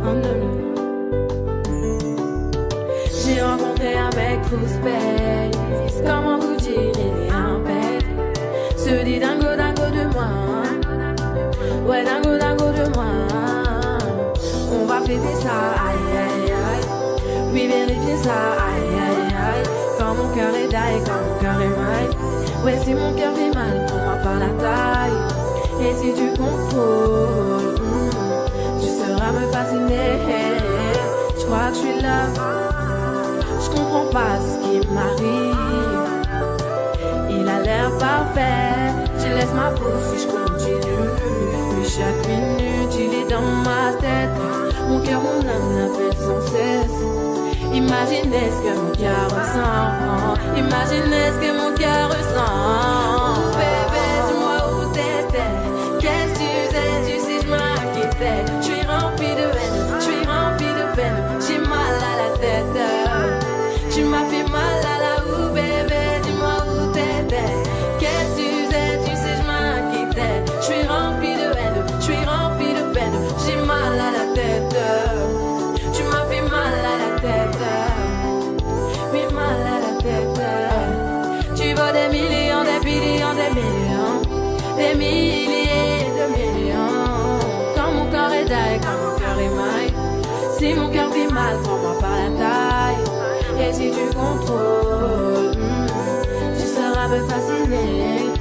J'ai rencontré un mec full space. Comment vous dire, il est impec. Se dit dingo dingo de moi. Ouais, dingo dingo de moi. On va fêter ça, aïe aïe aïe. Oui, vérifier ça, aïe aïe aïe. Quand mon cœur est die, quand mon cœur est maille. Ouais, si mon cœur fait mal, prends-moi par la taille. Et si tu contrôles, tu seras me fasciner. Je crois que je suis là. Je comprends pas ce qui m'arrive. Il a l'air parfait. Je laisse ma peau si je continue. Mais chaque minute il est dans ma tête. Mon cœur, mon âme l'appelle sans cesse. Imaginez ce que mon cœur ressent. Imaginez ce que mon cœur ressent. Oh bébé, dis-moi où t'étais. Qu'est-ce que tu faisais? Tu sais, je m'inquiétais. Je suis remplie de haine, je suis remplie de peine. J'ai mal à la tête. Tu m'as fait mal à la ou bébé, dis-moi où t'étais. Qu'est-ce que tu faisais? Tu sais, je m'inquiétais. Je suis remplie de haine, je suis remplie de peine. J'ai mal à la tête. Tu m'as fait mal à la tête. Oui, mal à la tête. Tu vaux des millions, des millions, des millions. Des milliers de millions. Quand mon corps est die, quand mon cœur est maille. Si mon cœur fait mal, prends-moi par la taille. Et si tu contrôles, tu seras me fasciner.